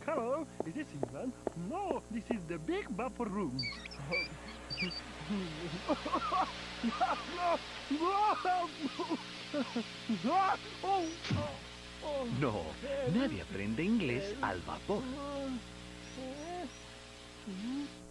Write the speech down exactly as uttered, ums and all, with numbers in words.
Hello, is this England? No, this is the big vapor room. No, nadie aprende inglés al vapor.